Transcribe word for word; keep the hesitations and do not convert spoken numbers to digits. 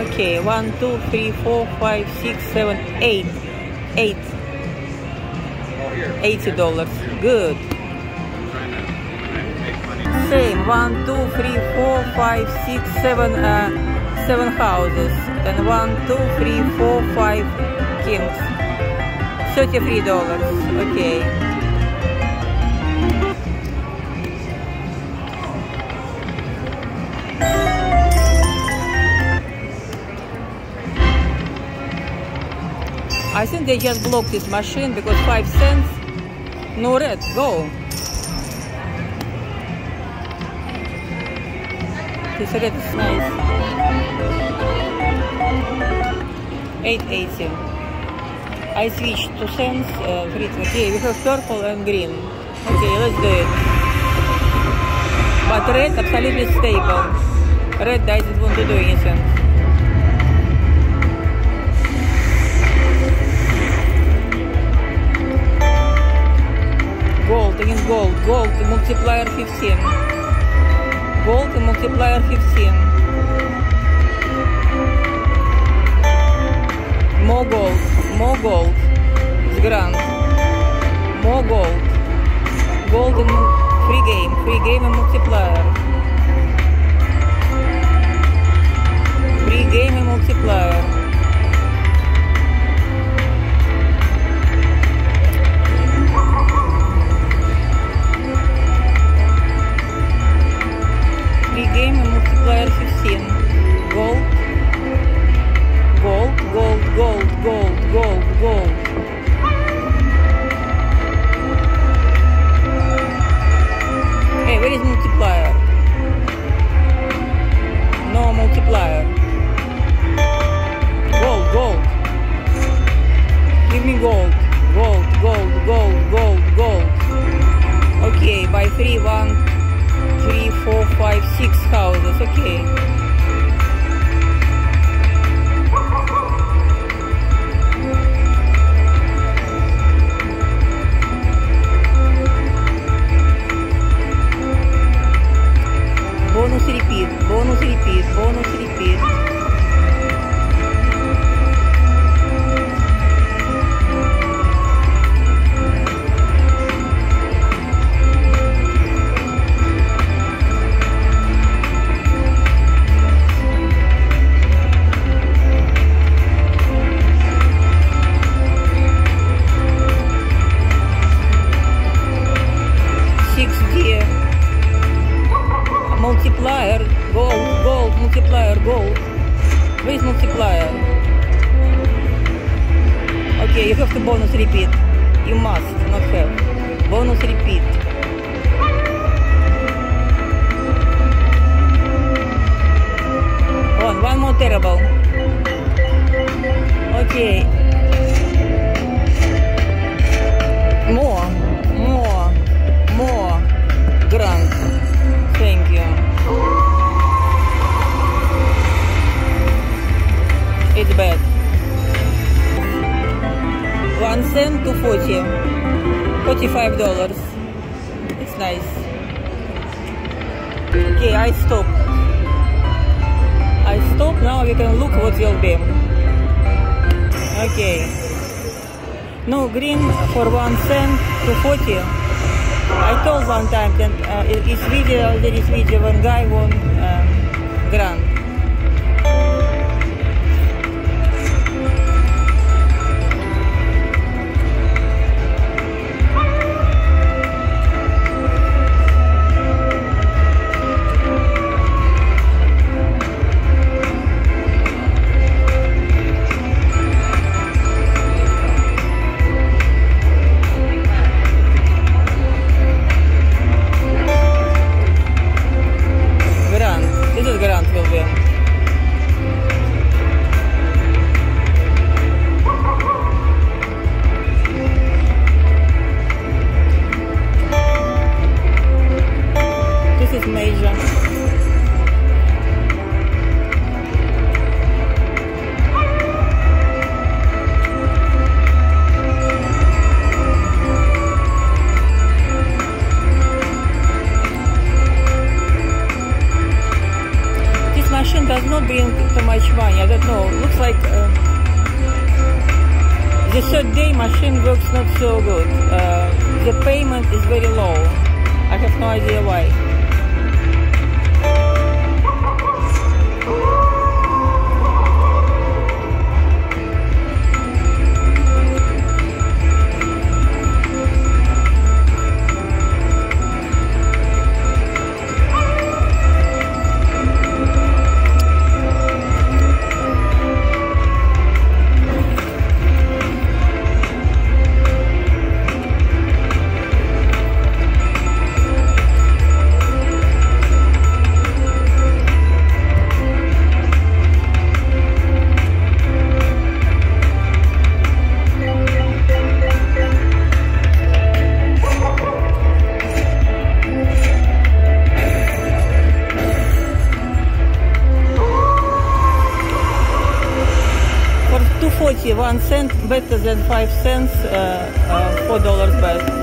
Okay, one, two, three, four, five, six, seven, eight. Eight. Eighty dollars. Good. Same. One, two, three, four, five, six, seven, uh, seven houses. And one, two, three, four, five kings. Thirty-three dollars. Okay. I think they just blocked this machine because five cents. No red. Go. This red is nice. eight eighty. I switched to cents. Uh, okay, we have purple and green. Okay, let's do it. But red absolutely stable. Red doesn't want to do anything. Gold, again gold, gold, multiplier fifteen. Gold and multiplier fifteen. More gold, more gold. It's grand. More gold. Gold and free game, free game and multiplier. Free game and multiplier. Game and multiplier fifteen. Gold. Gold, gold, gold, gold, gold, gold. Hey, where is multiplier? No multiplier. Gold, gold. Give me gold. Gold, gold, gold, gold, gold. Okay, by three, one. Three, four, five, six houses. Okay. Bonus repeat. Bonus repeat. Bonus repeat. Multiplier, gold, gold, multiplier, gold. Where is multiplier? Okay, you have to bonus repeat. You must not have. Bonus repeat. One, one more terrible. Okay. More, more, more. Grand. Thank you. It's bad. One cent to forty. Forty-five dollars. It's nice. Okay, I stop. I stop. Now we can look what will be. Okay. No green for one cent to forty. I told one time that uh, it's video, there is video when guy won um, grand. This is grand will be. money. I don't know. Looks like uh, the third day machine works not so good. Uh, the payment is very low. I have no idea why. One cent better than five cents, uh, uh, four dollars back.